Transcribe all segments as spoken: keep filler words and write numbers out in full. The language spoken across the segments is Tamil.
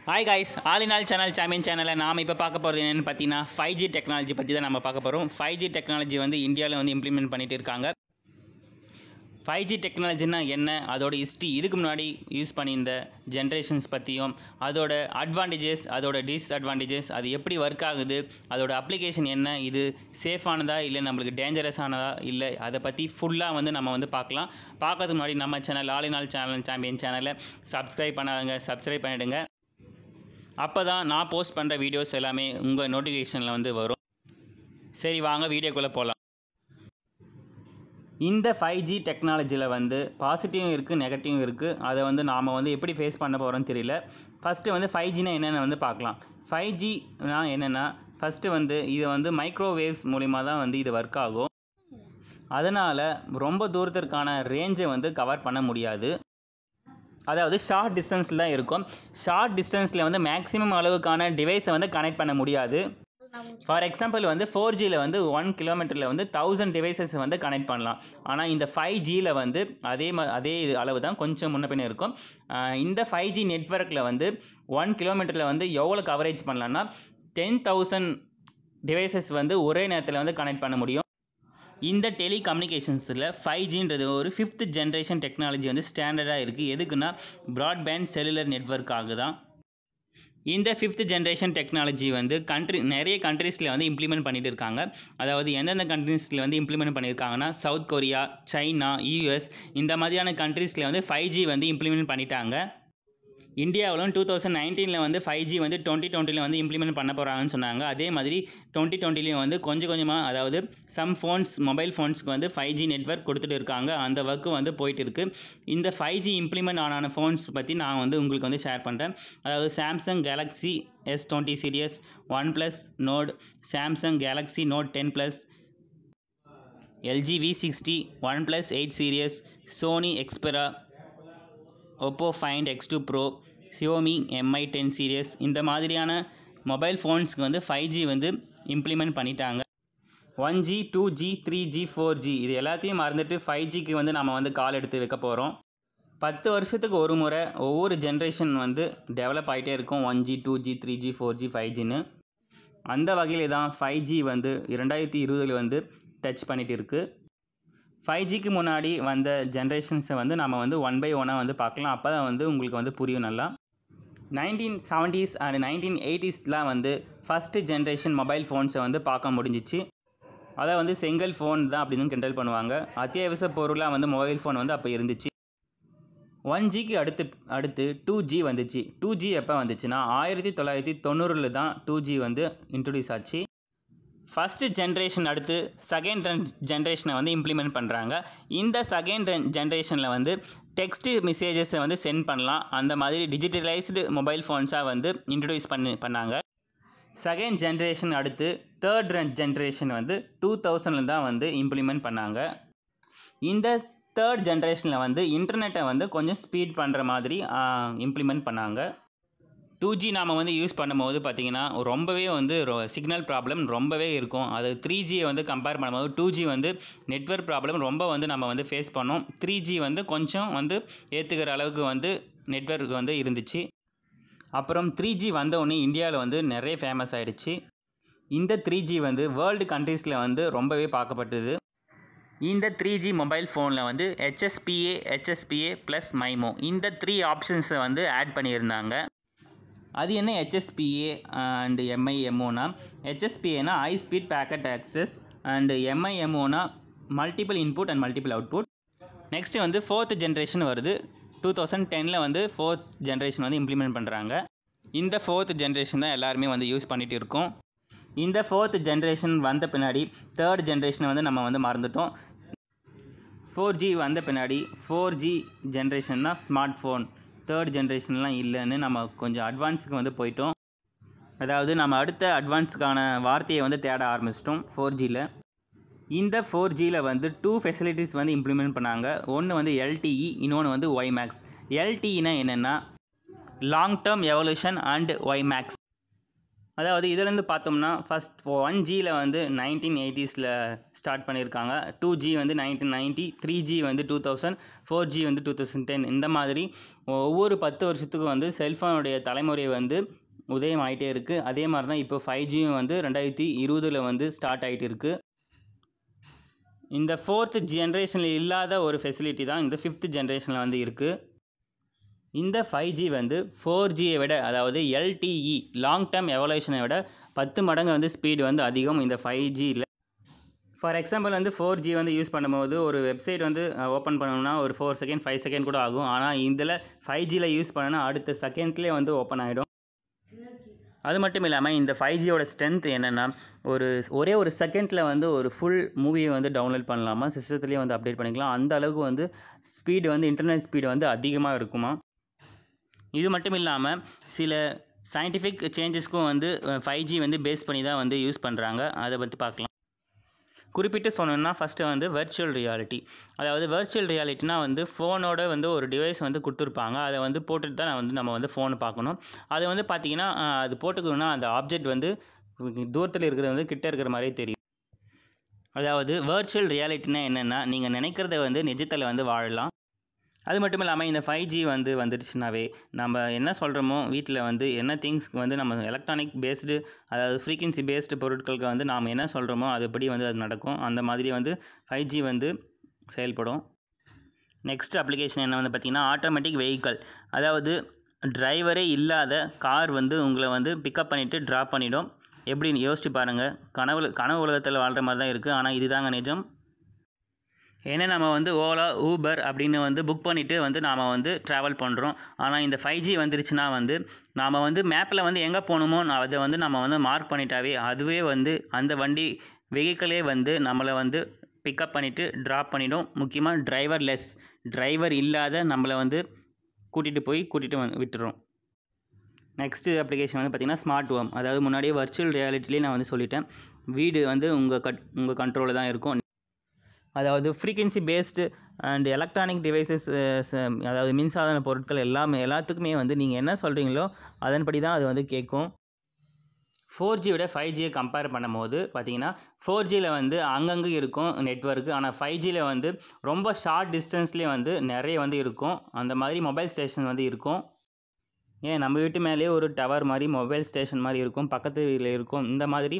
Hi guys, all in all channel champion சேனலில் நாம் இப்போ பார்க்க போகிறது என்னென்னு பார்த்தீங்கன்னா ஃபைவ் ஜி டெக்னாலஜி பற்றி தான் நம்ம பார்க்க போகிறோம். ஃபைவ் ஜி டெக்னாலஜி வந்து இந்தியாவில் வந்து இம்ப்ளிமெண்ட் பண்ணிட்டு இருக்காங்க. ஃபைவ் ஜி டெக்னாலஜினா என்ன, அதோட ஹிஸ்ட்ரி, இதுக்கு முன்னாடி யூஸ் பண்ணியிருந்த ஜென்ரேஷன்ஸ் பற்றியும், அதோட அட்வான்டேஜஸ், அதோட டிஸ்அட்வான்டேஜஸ், அது எப்படி ஒர்க் ஆகுது, அதோட அப்ளிகேஷன் என்ன, இது சேஃபானதா இல்லை நம்மளுக்கு டேஞ்சரஸ் ஆனதா இல்லை, அதை பற்றி ஃபுல்லாக வந்து நம்ம வந்து பார்க்கலாம். பார்க்கறதுக்கு முன்னாடி நம்ம channel all in all channel champion சேனலை சப்ஸ்கிரைப் பண்ணாதவங்க சப்ஸ்கிரைப் பண்ணிவிடுங்க. அப்போ தான் நான் போஸ்ட் பண்ணுற வீடியோஸ் எல்லாமே உங்கள் நோட்டிஃபிகேஷனில் வந்து வரும். சரி, வாங்க வீடியோக்குள்ளே போகலாம். இந்த ஃபைவ் ஜி டெக்னாலஜியில் வந்து பாசிட்டிவும் இருக்குது, நெகட்டிவும் இருக்குது. அதை வந்து நாம் வந்து எப்படி ஃபேஸ் பண்ண போகிறோன்னு தெரியல. ஃபஸ்ட்டு வந்து ஃபைவ் ஜினா என்னென்னு வந்து பார்க்கலாம். ஃபைவ் ஜினா என்னென்னா, ஃபஸ்ட்டு வந்து இது வந்து மைக்ரோவேவ்ஸ் மூலிமா தான் வந்து இது ஒர்க் ஆகும். அதனால் ரொம்ப தூரத்திற்கான ரேஞ்சை வந்து கவர் பண்ண முடியாது. அதாவது ஷார்ட் டிஸ்டன்ஸில் தான் இருக்கும். ஷார்ட் டிஸ்டன்ஸில் வந்து மேக்ஸிமம் அளவுக்கான டிவைஸை வந்து கனெக்ட் பண்ண முடியாது. ஃபார் எக்ஸாம்பிள் வந்து ஃபோர் ஜியில் வந்து ஒன் கிலோமீட்டரில் வந்து தௌசண்ட் டிவைசஸ் வந்து கனெக்ட் பண்ணலாம். ஆனால் இந்த ஃபைவ் ஜியில் வந்து அதே ம அதே அளவு தான், கொஞ்சம் முன்ன பின்ன இருக்கும். இந்த ஃபைவ் ஜி நெட்வொர்க்கில் வந்து ஒன் கிலோமீட்டரில் வந்து எவ்வளோ கவரேஜ் பண்ணலான்னா டென் தௌசண்ட் டிவைசஸ் வந்து ஒரே நேரத்தில் வந்து கனெக்ட் பண்ண முடியும். இந்த டெலிகம்யூனிகேஷன்ஸில் ஃபைவ் ஜின்றது ஒரு ஃபிஃப்த் ஜென்ரேஷன் டெக்னாலஜி வந்து ஸ்டாண்டர்டாக இருக்குது. எதுக்குன்னா ப்ராட்பேண்ட் செல்லுலர் நெட்வொர்க்காக தான். இந்த ஃபிஃப்த் ஜென்ரேஷன் டெக்னாலஜி வந்து கண்ட்ரி நிறைய கண்ட்ரீஸில் வந்து இம்ப்ளிமெண்ட் பண்ணிட்டு இருக்காங்க. அதாவது எந்தெந்த கண்ட்ரீஸில் வந்து இம்ப்ளிமெண்ட் பண்ணியிருக்காங்கன்னா சவுத் கொரியா, சைனா, யூஎஸ், இந்த மாதிரியான கண்ட்ரீஸில் வந்து ஃபைவ் ஜி வந்து இம்ப்ளிமெண்ட் பண்ணிட்டாங்க. இந்தியாவிலும் டூ தௌசண்ட் நைன்டீனில் வந்து ஃபைவ் ஜி வந்து டுவெண்ட்டி டுவெண்ட்டியில் வந்து இம்ப்ளிமெண்ட் பண்ண போகிறாங்கன்னு சொன்னாங்க. அதே மாதிரி டுவெண்ட்டி டுவெண்ட்டிலையும் வந்து கொஞ்சம் கொஞ்சமாக, அதாவது சம் ஃபோன்ஸ், மொபைல் ஃபோன்ஸ்க்கு வந்து ஃபைவ் ஜி நெட்வொர்க் கொடுத்துட்டு இருக்காங்க. அந்த ஒர்க்கு வந்து போயிட்டு இருக்குது. இந்த ஃபைவ் ஜி இம்ப்ளிமெண்ட் ஆன ஃபோன்ஸ் பற்றி நான் வந்து உங்களுக்கு வந்து ஷேர் பண்ணுறேன். அதாவது Samsung Galaxy S twenty series, OnePlus Note, Samsung Galaxy Note ten plus, LG V sixty, OnePlus eight series, Sony Xperia, Oppo Find X two Pro, Xiaomi Mi ten series, இந்த மாதிரியான மொபைல் ஃபோன்ஸ்க்கு வந்து ஃபைவ் ஜி வந்து இம்ப்ளிமெண்ட் பண்ணிட்டாங்க. One G, two G, three G, four G இது எல்லாத்தையும் மறந்துட்டு ஃபைவ் ஜிக்கு வந்து நம்ம வந்து கால் எடுத்து வைக்க போகிறோம். பத்து வருஷத்துக்கு ஒரு முறை ஒவ்வொரு ஜென்ரேஷன் வந்து டெவலப் ஆகிட்டே இருக்கும். One G, two G, three G, four G, five ஜின்னு. அந்த வகையில் தான் ஃபைவ் ஜி வந்து இரண்டாயிரத்தி இருபதில் வந்து டச் பண்ணிகிட்டு இருக்குது. ஃபைவ் ஜிக்கு முன்னாடி வந்த ஜென்ரேஷன்ஸை வந்து நம்ம வந்து ஒன் பை ஒன்னாக வந்து பார்க்கலாம். அப்போ தான் வந்து உங்களுக்கு வந்து புரியும் நல்லா. நைன்டீன் செவன்ட்டீஸ் அண்ட் நைன்டீன் எயிட்டிஸ்லாம் வந்து ஃபஸ்ட்டு ஜென்ரேஷன் மொபைல் ஃபோன்ஸை வந்து பார்க்க முடிஞ்சிச்சு. அதை வந்து செங்கல் ஃபோன் தான் அப்படின்னு கிண்டல் பண்ணுவாங்க. அத்தியாவசிய பொருளாக வந்து மொபைல் ஃபோன் வந்து அப்போ இருந்துச்சு. ஒன் ஜிக்கு அடுத்து அடுத்து டூ ஜி வந்துச்சு. டூ ஜி எப்போ வந்துச்சுன்னா ஆயிரத்தி தொள்ளாயிரத்தி தொண்ணூறில் தான் டூ ஜி வந்து இன்ட்ரடியூஸ் ஆச்சு. ஃபஸ்ட்டு ஜென்ரேஷன் அடுத்து செகண்ட் ஜென்ரேஷனை வந்து இம்ப்ளிமெண்ட் பண்ணுறாங்க. இந்த செகண்ட் ஜென்ரேஷனில் வந்து டெக்ஸ்ட்டு மெசேஜஸை வந்து சென்ட் பண்ணலாம். அந்த மாதிரி டிஜிட்டலைஸ்டு மொபைல் ஃபோன்ஸாக வந்து இன்ட்ரடியூஸ் பண்ணி பண்ணாங்க. செகண்ட் ஜென்ரேஷன் அடுத்து தேர்ட் ஜென்ரேஷன் வந்து டூ தௌசண்டில் தான் வந்து இம்ப்ளிமெண்ட் பண்ணாங்க. இந்த தேர்ட் ஜென்ரேஷனில் வந்து இன்டர்நெட்டை வந்து கொஞ்சம் ஸ்பீட் பண்ணுற மாதிரி இம்ப்ளிமெண்ட் பண்ணாங்க. டூ ஜி நாம் வந்து யூஸ் பண்ணும்போது பார்த்திங்கன்னா ரொம்பவே வந்து சிக்னல் ப்ராப்ளம் ரொம்பவே இருக்கும். அது த்ரீ ஜியை வந்து கம்பேர் பண்ணும்போது டூ ஜி வந்து நெட்வொர்க் ப்ராப்ளம் ரொம்ப வந்து நம்ம வந்து ஃபேஸ் பண்ணோம். த்ரீ ஜி வந்து கொஞ்சம் வந்து ஏற்றுக்கிற அளவுக்கு வந்து நெட்வொர்க் வந்து இருந்துச்சு. அப்புறம் த்ரீ ஜி வந்தவுடனே இந்தியாவில் வந்து நிறைய ஃபேமஸ் ஆகிடுச்சு. இந்த த்ரீ ஜி வந்து வேர்ல்டு கண்ட்ரீஸில் வந்து ரொம்பவே பார்க்கப்பட்டது. இந்த த்ரீ ஜி மொபைல் ஃபோனில் வந்து ஹெச்எஸ்பிஏ, ஹெச்எஸ்பிஏ ப்ளஸ் மைமோ இந்த த்ரீ ஆப்ஷன்ஸை வந்து ஆட் பண்ணியிருந்தாங்க. அது என்ன ஹெச்எஸ்பிஏ அண்டு எம்ஐஎம்ஓனா, ஹெச்எஸ்பிஏனா high speed packet access and எம்ஐஎம்ஓனா multiple input and multiple output. Next வந்து ஃபோர்த் ஜென்ரேஷன் வருது. டூ தௌசண்ட் டெனில் வந்து ஃபோர்த் ஜென்ரேஷன் வந்து இம்ப்ளிமெண்ட் பண்ணுறாங்க. இந்த ஃபோர்த் ஜென்ரேஷன் தான் எல்லாருமே வந்து யூஸ் பண்ணிகிட்டு இருக்கோம். இந்த ஃபோர்த் ஜென்ரேஷன் வந்த பின்னாடி தேர்ட் ஜென்ரேஷனை வந்து நம்ம வந்து மறந்துட்டோம். ஃபோர் ஜி வந்த பின்னாடி ஃபோர் ஜி ஜென்ரேஷன் தான் ஸ்மார்ட் ஃபோன், தேர்ட் ஜென்ரேஷன்லாம் இல்லைன்னு நம்ம கொஞ்சம் அட்வான்ஸுக்கு வந்து போயிட்டோம். அதாவது நம்ம அடுத்த அட்வான்ஸுக்கான வார்த்தையை வந்து தேட ஆரம்பிச்சிட்டோம் ஃபோர் ஜியில். இந்த ஃபோர் ஜியில் வந்து டூ ஃபெசிலிட்டிஸ் வந்து இம்ப்ளிமெண்ட் பண்ணாங்க. ஒன்று வந்து எல்டிஇ, இன்னொன்று வந்து ஒய்மேக்ஸ். எல்டிஇனா என்னென்னா long term evolution and WiMAX. அதாவது இதுலேருந்து பார்த்தோம்னா ஃபஸ்ட் ஒன் ஜியில் வந்து நைன்டீன் எயிட்டிஸில் ஸ்டார்ட் பண்ணியிருக்காங்க, டூ ஜி வந்து நைன்டீன் நைன்ட்டி, த்ரீ ஜி வந்து டூ தௌசண்ட், ஃபோர் ஜி வந்து டூ தௌசண்ட் டென். இந்த மாதிரி ஒவ்வொரு பத்து வருஷத்துக்கும் வந்து செல்ஃபோனுடைய தலைமுறை வந்து உதயம் ஆகிட்டே இருக்குது. அதே மாதிரி தான் இப்போ ஃபைவ் ஜியும் வந்து ரெண்டாயிரத்தி இருபதில் வந்து ஸ்டார்ட் ஆகிட்டு இருக்குது. இந்த ஃபோர்த்து ஜென்ரேஷனில் இல்லாத ஒரு ஃபெசிலிட்டி தான் இந்த ஃபிஃப்த் ஜென்ரேஷனில் வந்து இருக்குது. இந்த ஃபைவ் ஜி வந்து ஃபோர் ஜியை விட, அதாவது எல்டிஇ லாங் டேர்ம் எவல்யூஷனை விட பத்து மடங்கு வந்து ஸ்பீடு வந்து அதிகம் இந்த ஃபைவ் ஜியில். ஃபார் எக்ஸாம்பிள் வந்து ஃபோர் ஜி வந்து யூஸ் பண்ணும்போது ஒரு வெப்சைட் வந்து ஓப்பன் பண்ணணும்னா ஒரு ஃபோர் செகண்ட் ஃபைவ் செகண்ட் கூட ஆகும். ஆனால் இதில் ஃபைவ் ஜியில் யூஸ் பண்ணனா அடுத்த செகண்ட்லேயே வந்து ஓப்பன் ஆகிடும். அது மட்டும் இல்லாமல் இந்த ஃபைவ் ஜியோட ஸ்ட்ரென்த் என்னென்னா, ஒரு ஒரே ஒரு செகண்டில் வந்து ஒரு ஃபுல் மூவியை வந்து டவுன்லோட் பண்ணலாமா, சிஸ்டத்துலேயே வந்து அப்டேட் பண்ணிக்கலாம். அந்த அளவுக்கு வந்து ஸ்பீடு வந்து இன்டர்நெட் ஸ்பீடு வந்து அதிகமாக இருக்குமா. இது மட்டும் இல்லாமல் சில சயின்டிஃபிக் சேஞ்சஸ்க்கும் வந்து ஃபைவ் ஜி வந்து பேஸ் பண்ணி தான் வந்து யூஸ் பண்ணுறாங்க. அதை பற்றி பார்க்கலாம். குறிப்பிட்டு சொன்னோன்னா ஃபஸ்ட்டு வந்து வெர்ச்சுவல் ரியாலிட்டி. அதாவது வெர்ச்சுவல் ரியாலிட்டினா வந்து ஃபோனோட வந்து ஒரு டிவைஸ் வந்து கொடுத்துருப்பாங்க. அதை வந்து போட்டுட்டு தான் வந்து நம்ம வந்து ஃபோனை பார்க்கணும். அது வந்து பார்த்திங்கன்னா அது போட்டுக்கணுன்னா அந்த ஆப்ஜெக்ட் வந்து தூரத்தில் இருக்கிறது வந்து கிட்ட இருக்கிற மாதிரியே தெரியும். அதாவது வெர்ச்சுவல் ரியாலிட்டினா என்னென்னா, நீங்கள் நினைக்கிறத வந்து நிஜத்தில் வந்து வாழலாம். அது மட்டும் இல்லாமல் இந்த ஃபைவ் ஜி வந்து வந்துடுச்சுனாவே நம்ம என்ன சொல்கிறோமோ வீட்டில் வந்து என்ன திங்ஸ்க்கு வந்து நம்ம எலக்ட்ரானிக் பேஸ்டு, அதாவது ஃப்ரீக்வன்சி பேஸ்டு பொருட்களுக்கு வந்து நாம் என்ன சொல்கிறோமோ அதுபடி வந்து அது நடக்கும். அந்த மாதிரி வந்து ஃபைவ் ஜி வந்து செயல்படும். நெக்ஸ்ட் அப்ளிகேஷன் என்ன வந்து பார்த்திங்கன்னா ஆட்டோமேட்டிக் வெஹிக்கல். அதாவது டிரைவரே இல்லாத கார் வந்து உங்களை வந்து பிக்கப் பண்ணிவிட்டு ட்ராப் பண்ணிவிடும். எப்படின்னு யோசிச்சு பாருங்கள். கனவு கனவு உலகத்தில் வாழ்கிற மாதிரி தான் இருக்குது. ஆனால் இதுதாங்க நிஜம். ஏன்னா நம்ம வந்து ஓலா, ஊபர் அப்படின்னு வந்து புக் பண்ணிவிட்டு வந்து நாம் வந்து ட்ராவல் பண்ணுறோம். ஆனால் இந்த ஃபைவ் ஜி வந்துருச்சுன்னா வந்து நாம் வந்து மேப்பில் வந்து எங்கே போகணுமோ அதை வந்து நம்ம வந்து மார்க் பண்ணிட்டாவே அதுவே வந்து அந்த வண்டி வெஹிக்கிளே வந்து நம்மளை வந்து பிக்கப் பண்ணிவிட்டு ட்ராப் பண்ணிவிடும். முக்கியமாக டிரைவர்லெஸ், டிரைவர் இல்லாத நம்மளை வந்து கூட்டிகிட்டு போய் கூட்டிகிட்டு வந்து விட்டுரும். நெக்ஸ்ட்டு அப்ளிகேஷன் வந்து பார்த்திங்கன்னா ஸ்மார்ட் ஹோம். அதாவது முன்னாடியே வர்ச்சுவல் ரியாலிட்டிலேயே நான் வந்து சொல்லிட்டேன், வீடு வந்து உங்கள் கட் உங்கள் கண்ட்ரோலில் தான் இருக்கும். அதாவது frequency based and electronic devices, அதாவது மின்சாதன பொருட்கள் எல்லாமே எல்லாத்துக்குமே வந்து நீங்கள் என்ன சொல்கிறீங்களோ அதன்படி தான் அது வந்து கேட்கும். ஃபோர் ஜியோட ஃபைவ் ஜியை கம்பேர் பண்ணும்போது பார்த்திங்கன்னா ஃபோர் ஜியில் வந்து அங்கங்கே இருக்கும் நெட்வொர்க்கு. ஆனால் ஃபைவ் ஜியில் வந்து ரொம்ப ஷார்ட் டிஸ்டன்ஸ்லேயே வந்து நிறைய வந்து இருக்கும். அந்த மாதிரி மொபைல் ஸ்டேஷன் வந்து இருக்கும். ஏன் நம்ம வீட்டு மேலேயே ஒரு டவர் மாதிரி மொபைல் ஸ்டேஷன் மாதிரி இருக்கும், பக்கத்து வீட்டில் இருக்கும். இந்த மாதிரி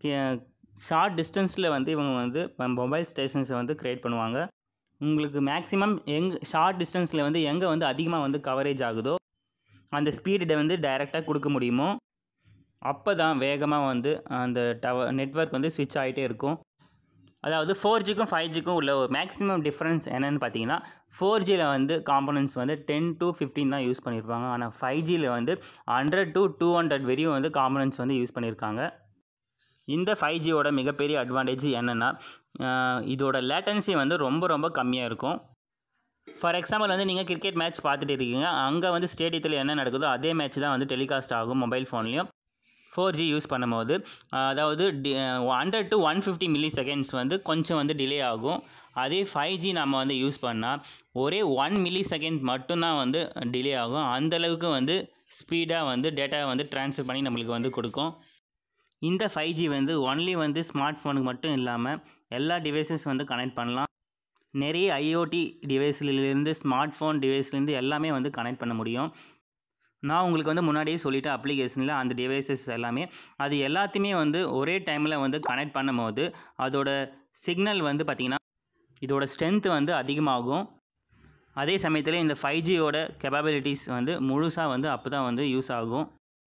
ஷார்ட் டிஸ்டன்ஸில் வந்து இவங்க வந்து மொபைல் ஸ்டேஷன்ஸை வந்து க்ரியேட் பண்ணுவாங்க. உங்களுக்கு மேக்ஸிமம் எங் ஷார்ட் டிஸ்டன்ஸில் வந்து எங்கே வந்து அதிகமாக வந்து கவரேஜ் ஆகுதோ அந்த ஸ்பீடை வந்து டைரெக்டாக கொடுக்க முடியுமோ அப்போ தான் வேகமாக வந்து அந்த டவர் நெட்வொர்க் வந்து ஸ்விட்ச் ஆகிட்டே இருக்கும். அதாவது ஃபோர் ஜிக்கும் ஃபைவ் ஜிக்கும் உள்ள ஒரு மேக்ஸிமம் டிஃப்ரென்ஸ் என்னென்னு பார்த்தீங்கன்னா, ஃபோர் ஜியில் வந்து காம்பனன்ட்ஸ் வந்து டென் டு ஃபிஃப்டீன் தான் யூஸ் பண்ணியிருப்பாங்க. ஆனால் ஃபைவ் ஜியில் வந்து ஹண்ட்ரட் டு டூ ஹண்ட்ரட் வரையும் வந்து காம்பனன்ட்ஸ் வந்து யூஸ் பண்ணியிருக்காங்க. இந்த ஃபைவ் ஜியோட மிகப்பெரிய அட்வான்டேஜ் என்னென்னா, இதோட லேட்டன்சி வந்து ரொம்ப ரொம்ப கம்மியாக இருக்கும். ஃபார் எக்ஸாம்பிள் வந்து நீங்கள் கிரிக்கெட் மேட்ச் பார்த்துட்டு இருக்கீங்க, அங்கே வந்து ஸ்டேடியத்தில் என்ன நடக்குதோ அதே மேட்ச் தான் வந்து டெலிகாஸ்ட் ஆகும் மொபைல் ஃபோன்லேயும் ஃபோர் ஜி யூஸ் பண்ணும்போது. அதாவது hundred to one fifty milliseconds வந்து கொஞ்சம் வந்து டிலே ஆகும். அதே ஃபைவ் ஜி நம்ம வந்து யூஸ் பண்ணால் ஒரே ஒன் மில்லி செகண்ட் மட்டும்தான் வந்து டிலே ஆகும். அந்தளவுக்கு வந்து ஸ்பீடாக வந்து டேட்டாவை வந்து ட்ரான்ஸ்ஃபர் பண்ணி நம்மளுக்கு வந்து கொடுக்கும். இந்த ஃபைவ் ஜி வந்து ஒன்லி வந்து ஸ்மார்ட் ஃபோனுக்கு மட்டும் இல்லாமல் எல்லா டிவைசஸ் வந்து கனெக்ட் பண்ணலாம். நிறைய ஐஓடி டிவைஸ்லேருந்து ஸ்மார்ட் ஃபோன் டிவைஸ்லேருந்து எல்லாமே வந்து கனெக்ட் பண்ண முடியும். நான் உங்களுக்கு வந்து முன்னாடியே சொல்லிட்டேன், அப்ளிகேஷனில் அந்த டிவைசஸ் எல்லாமே அது எல்லாத்தையுமே வந்து ஒரே டைமில் வந்து கனெக்ட் பண்ணும் போது அதோட சிக்னல் வந்து பார்த்திங்கன்னா இதோட ஸ்ட்ரென்த் வந்து அதிகமாகும். அதே சமயத்தில் இந்த ஃபைவ் ஜியோட கேப்பபிலிட்டிஸ் வந்து முழுசாக வந்து அப்போ தான் வந்து யூஸ் ஆகும்.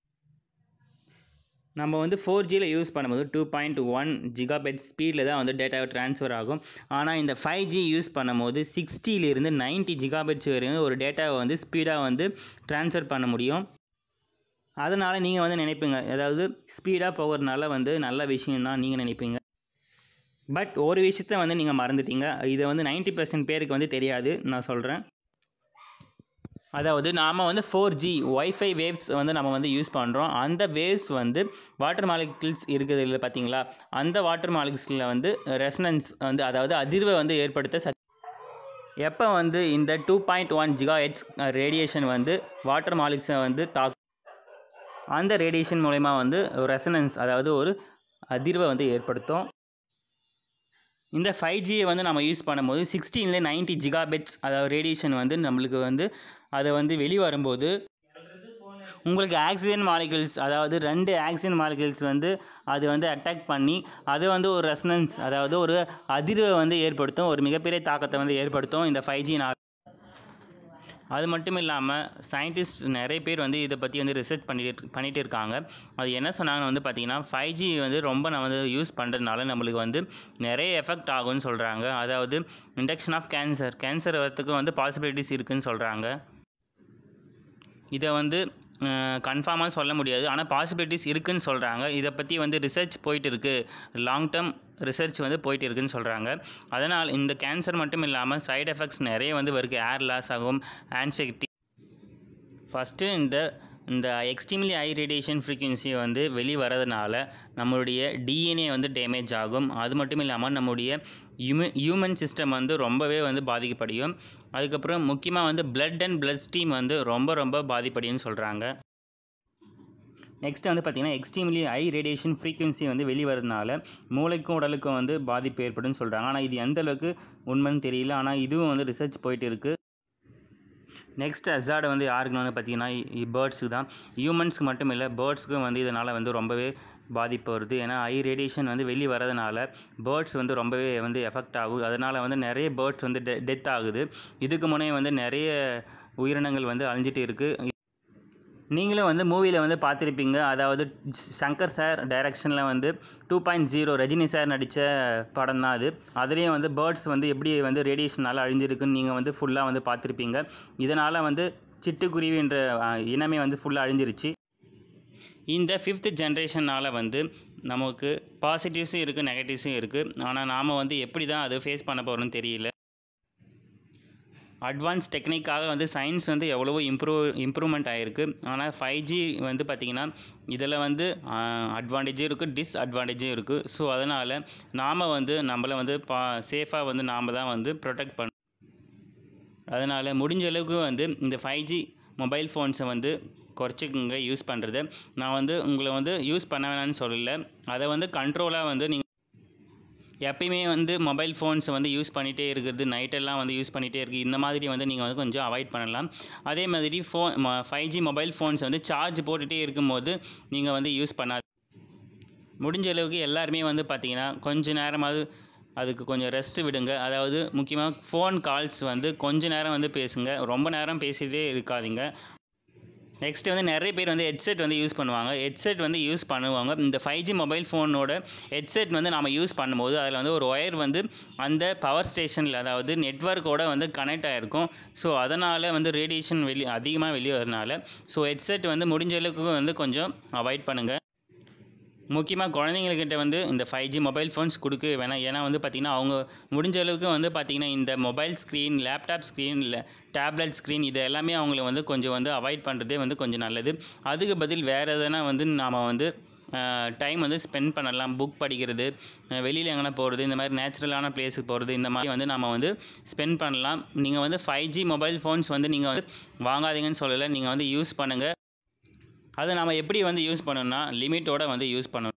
நம்ம வந்து ஃபோர் ஜியில் யூஸ் பண்ணும்போது டூ பாயிண்ட் ஒன் ஜிகாபைட் ஸ்பீடில் தான் வந்து டேட்டாவை ட்ரான்ஸ்ஃபர் ஆகும். ஆனால் இந்த ஃபைவ் ஜி யூஸ் பண்ணும்போது சிக்ஸ்டியிலிருந்து நைன்ட்டி ஜிகாபைட்ஸ் வரையும் ஒரு டேட்டாவை வந்து ஸ்பீடாக வந்து ட்ரான்ஸ்ஃபர் பண்ண முடியும். அதனால் நீங்கள் வந்து நினைப்பீங்க, அதாவது ஸ்பீடாக போகிறதுனால வந்து நல்ல விஷயம்தான் நீங்கள் நினைப்பீங்க. பட் ஒரு விஷயத்த வந்து நீங்கள் மறந்துட்டீங்க. இதை வந்து நைன்ட்டி பர்சன்ட் பேருக்கு வந்து தெரியாது. நான் சொல்கிறேன், அதாவது நாம் வந்து ஃபோர் ஜி ஒய்ஃபை வேவ்ஸ் வந்து நம்ம வந்து யூஸ் பண்ணுறோம். அந்த வேவ்ஸ் வந்து வாட்டர் மாலிகுல்ஸ் இருக்குது இல்லை பார்த்தீங்களா, அந்த வாட்டர் மாலிகுல்ஸில் வந்து ரெசனன்ஸ் வந்து அதாவது அதிர்வை வந்து ஏற்படுத்த சக் எப்போ வந்து இந்த two point one giga hertz radiation வந்து வாட்டர் மாலிகுல்ஸை வந்து தாக்கும் அந்த ரேடியேஷன் மூலயமா வந்து ஒரு ரெசனன்ஸ், அதாவது ஒரு அதிர்வை வந்து ஏற்படுத்தும். இந்த ஃபைவ் ஜியை வந்து நம்ம யூஸ் பண்ணும்போது சிக்ஸ்டீன்ல நைன்ட்டி ஜிகாபெட்ஸ் அதாவது ரேடியேஷன் வந்து நம்மளுக்கு வந்து அதை வந்து வெளி வரும்போது உங்களுக்கு ஆக்சிஜன் மாலிகூல்ஸ், அதாவது ரெண்டு ஆக்சிஜன் மாலிகூல்ஸ் வந்து அது வந்து அட்டாக் பண்ணி அது வந்து ஒரு ரெசனன்ஸ், அதாவது ஒரு அதிர்வை வந்து ஏற்படுத்தும், ஒரு மிகப்பெரிய தாக்கத்தை வந்து ஏற்படுத்தும் இந்த ஃபைவ் ஜினால். அது மட்டும் இல்லாமல் சயின்டிஸ்ட் நிறைய பேர் வந்து இதை பற்றி வந்து ரிசர்ச் பண்ணிட்டு பண்ணிகிட்டு இருக்காங்க. அது என்ன சொன்னாங்கன்னு வந்து பார்த்திங்கன்னா, ஃபைவ் ஜி வந்து ரொம்ப நம்ம வந்து யூஸ் பண்ணுறதுனால நம்மளுக்கு வந்து நிறைய எஃபெக்ட் ஆகும்னு சொல்கிறாங்க. அதாவது இண்டக்ஷன் ஆஃப் கேன்சர் கேன்சர் வரத்துக்கு வந்து பாசிபிலிட்டிஸ் இருக்குதுன்னு சொல்கிறாங்க. இதை வந்து கன்ஃபார்மாக சொல்ல முடியாது, ஆனால் பாசிபிலிட்டிஸ் இருக்குதுன்னு சொல்கிறாங்க. இதை பற்றி வந்து ரிசர்ச் போயிட்டு இருக்குது, லாங் டேர்ம் ரிசர்ச் வந்து போயிட்டு இருக்குதுன்னு சொல்கிறாங்க. அதனால் இந்த கேன்சர் மட்டும் இல்லாமல் சைடு எஃபெக்ட்ஸ் நிறைய வந்து இருக்குது. ஏர் லாஸ் ஆகும், ஆன்சைட்டி. ஃபஸ்ட்டு இந்த இந்த எக்ஸ்ட்ரீம்லி ஹை ரேடியேஷன் ஃப்ரீக்வன்சி வந்து வெளி வரதுனால நம்மளுடைய டிஎன்ஏ வந்து டேமேஜ் ஆகும். அது மட்டும் இல்லாமல் நம்முடைய ஹியூமன் ஹியூமன் சிஸ்டம் வந்து ரொம்பவே வந்து பாதிக்கப்படையும். அதுக்கப்புறம் முக்கியமாக வந்து பிளட் அண்ட் பிளட் ஸ்ட்ரீம் வந்து ரொம்ப ரொம்ப பாதிப்படையும்னு சொல்கிறாங்க. நெக்ஸ்ட்டு வந்து பார்த்திங்கன்னா எக்ஸ்ட்ரீம்லி ஹை ரேடியேஷன் ஃப்ரீக்வன்சி வந்து வெளிவரதுனால மூளைக்கும் உடலுக்கும் வந்து பாதிப்பு ஏற்படும்னு சொல்கிறாங்க. ஆனால் இது எந்த அளவுக்கு உண்மைன்னு தெரியல, ஆனால் இதுவும் வந்து ரிசர்ச் போயிட்டு இருக்குது. நெக்ஸ்ட் ஹசார்டு வந்து யாருக்குன்னு வந்து பார்த்திங்கன்னா பேர்ட்ஸுக்கு தான். ஹியூமன்ஸ்க்கு மட்டும் இல்லை, பேர்ட்ஸுக்கும் வந்து இதனால் வந்து ரொம்பவே பாதிப்பு வருது. ஏன்னா ஹை ரேடியேஷன் வந்து வெளியே வரதுனால பேர்ட்ஸ் வந்து ரொம்பவே வந்து எஃபெக்ட் ஆகும். அதனால் வந்து நிறைய பேர்ட்ஸ் வந்து டெ டெத் ஆகுது. இதுக்கு முன்னே வந்து நிறைய உயிரினங்கள் வந்து அழிஞ்சிட்டு இருக்குது. நீங்களும் வந்து மூவியில் வந்து பார்த்துருப்பீங்க, அதாவது சங்கர் சார் டைரக்ஷனில் வந்து two point zero Rajini sir நடித்த படம் தான் அது. அதுலேயும் வந்து பேர்ட்ஸ் வந்து எப்படி வந்து ரேடியேஷனால் அழிஞ்சிருக்குன்னு நீங்கள் வந்து ஃபுல்லாக வந்து பார்த்துருப்பீங்க. இதனால் வந்து சிட்டுக்குருவின்ற இனமே வந்து ஃபுல்லாக அழிஞ்சிருச்சு. இந்த ஃபிஃப்த் ஜென்ரேஷனால் வந்து நமக்கு பாசிட்டிவ்ஸும் இருக்குது, நெகட்டிவ்ஸும் இருக்குது. ஆனால் நாம் வந்து எப்படி தான் அதை ஃபேஸ் பண்ண போகிறோன்னு தெரியல. அட்வான்ஸ் டெக்னிக்காக வந்து சயின்ஸ் வந்து எவ்வளவோ இம்ப்ரூவ் இம்ப்ரூவ்மெண்ட் ஆகிருக்கு. ஆனால் ஃபைவ் ஜி வந்து பார்த்திங்கன்னா இதில் வந்து அட்வான்டேஜும் இருக்குது, டிஸ்அட்வான்டேஜும் இருக்குது. ஸோ அதனால் நாம் வந்து நம்மளை வந்து பா சேஃபாக வந்து நாம் தான் வந்து ப்ரொடெக்ட் பண்ணணும். அதனால் முடிஞ்ச அளவுக்கு வந்து இந்த ஃபைவ் ஜி மொபைல் ஃபோன்ஸை வந்து குறைச்சிக்கங்க யூஸ் பண்ணுறது. நான் வந்து உங்களை வந்து யூஸ் பண்ண வேணான்னு சொல்லலை, அதை வந்து கண்ட்ரோலாக வந்து நீங்கள் எப்பயுமே வந்து மொபைல் ஃபோன்ஸை வந்து யூஸ் பண்ணிகிட்டே இருக்கிறது, நைட்டெல்லாம் வந்து யூஸ் பண்ணிகிட்டே இருக்குது, இந்த மாதிரி வந்து நீங்கள் வந்து கொஞ்சம் அவாய்ட் பண்ணலாம். அதே மாதிரி phone five G mobile phones வந்து சார்ஜ் போட்டுகிட்டே இருக்கும்போது நீங்கள் வந்து யூஸ் பண்ணாது. முடிஞ்ச அளவுக்கு எல்லாருமே வந்து பார்த்திங்கன்னா கொஞ்சம் நேரமாவது அதுக்கு கொஞ்சம் ரெஸ்ட்டு விடுங்க. அதாவது முக்கியமாக ஃபோன் கால்ஸ் வந்து கொஞ்சம் நேரம் வந்து பேசுங்க, ரொம்ப நேரம் பேசிகிட்டே இருக்காதீங்க. நெக்ஸ்ட்டு வந்து நிறைய பேர் வந்து ஹெட்செட் வந்து யூஸ் பண்ணுவாங்க. ஹெட்செட் வந்து யூஸ் பண்ணுவாங்க. இந்த ஃபைவ் ஜி மொபைல் ஃபோனோட ஹெட்செட் வந்து நம்ம யூஸ் பண்ணும்போது அதில் வந்து ஒரு ஒயர் வந்து அந்த பவர் ஸ்டேஷனில், அதாவது நெட்வொர்க்கோட வந்து கனெக்ட் ஆகிருக்கும். ஸோ அதனால் வந்து ரேடியேஷன் வெளி அதிகமாக வெளியே வரதுனால ஸோ ஹெட்செட் வந்து முடிஞ்ச அளவுக்கு வந்து கொஞ்சம் அவாய்ட் பண்ணுங்கள். முக்கியமாக குழந்தைங்கக்கிட்ட வந்து இந்த ஃபைவ் ஜி மொபைல் ஃபோன்ஸ் கொடுக்க வேணாம். ஏன்னா வந்து பார்த்திங்கன்னா அவங்க முடிஞ்ச அளவுக்கு வந்து பார்த்திங்கன்னா இந்த மொபைல் ஸ்க்ரீன், லேப்டாப் ஸ்க்ரீன், இல்லை டேப்லெட் ஸ்க்ரீன் இது எல்லாமே அவங்கள வந்து கொஞ்சம் வந்து அவாய்ட் பண்ணுறதே வந்து கொஞ்சம் நல்லது. அதுக்கு பதில் வேறு எதனா வந்து நாம் வந்து டைம் வந்து ஸ்பெண்ட் பண்ணலாம். புக் படிக்கிறது, வெளியில் எங்கன்னா போகிறது, இந்த மாதிரி நேச்சுரலான பிளேஸுக்கு போகிறது, இந்த மாதிரி வந்து நம்ம வந்து ஸ்பெண்ட் பண்ணலாம். நீங்கள் வந்து ஃபைவ் ஜி மொபைல் ஃபோன்ஸ் வந்து நீங்கள் வந்து வாங்காதீங்கன்னு சொல்லலை, நீங்கள் வந்து யூஸ் பண்ணுங்கள். அதை நம்ம எப்படி வந்து யூஸ் பண்ணணும்னா லிமிட்டோடு வந்து யூஸ் பண்ணணும்.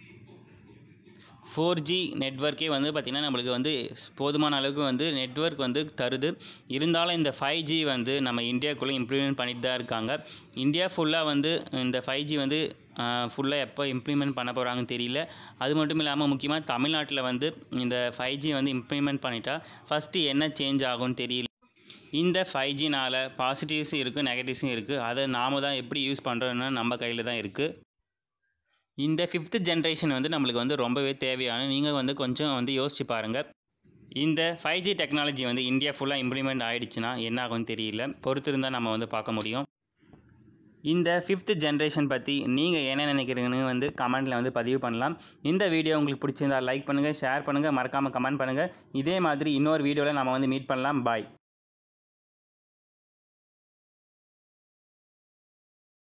ஃபோர் ஜி நெட்வொர்க்கே வந்து பார்த்திங்கன்னா நம்மளுக்கு வந்து போதுமான அளவுக்கு வந்து நெட்வொர்க் வந்து தருது. இருந்தாலும் இந்த ஃபைவ் ஜி வந்து நம்ம இந்தியாவுக்குள்ளே இம்ப்ளிமெண்ட் பண்ணிட்டு தான் இருக்காங்க. இந்தியா ஃபுல்லாக வந்து இந்த ஃபைவ் ஜி வந்து ஃபுல்லாக எப்போ இம்ப்ளிமெண்ட் பண்ண போகிறாங்கன்னு தெரியல. அது மட்டும் இல்லாமல் முக்கியமாக தமிழ்நாட்டில் வந்து இந்த ஃபைவ் ஜி வந்து இம்ப்ளிமெண்ட் பண்ணிட்டா ஃபஸ்ட்டு என்ன சேஞ்ச் ஆகும்னு தெரியல. இந்த ஃபைவ் ஜினால் பாசிட்டிவ்ஸும் இருக்குது, நெகட்டிவ்ஸும் இருக்குது. அதை நாம் தான் எப்படி யூஸ் பண்ணுறோன்னா நம்ம கையில் தான் இருக்குது. இந்த ஃபிஃப்த் ஜென்ரேஷன் வந்து நம்மளுக்கு வந்து ரொம்பவே தேவையான, நீங்கள் வந்து கொஞ்சம் வந்து யோசிச்சு பாருங்கள். இந்த ஃபைவ் ஜி டெக்னாலஜி வந்து இந்தியா ஃபுல்லாக இம்ப்ளிமெண்ட் ஆகிடுச்சுன்னா என்ன ஆகும்னு தெரியல, பொறுத்திருந்தால் நம்ம வந்து பார்க்க முடியும். இந்த ஃபிஃப்த் ஜென்ரேஷன் பற்றி நீங்கள் என்ன நினைக்கிறீங்கன்னு வந்து கமெண்ட்டில் வந்து பதிவு பண்ணலாம். இந்த வீடியோ உங்களுக்கு பிடிச்சிருந்தால் லைக் பண்ணுங்கள், ஷேர் பண்ணுங்கள், மறக்காமல் கமெண்ட் பண்ணுங்கள். இதே மாதிரி இன்னொரு வீடியோவில் நம்ம வந்து மீட் பண்ணலாம். பாய்.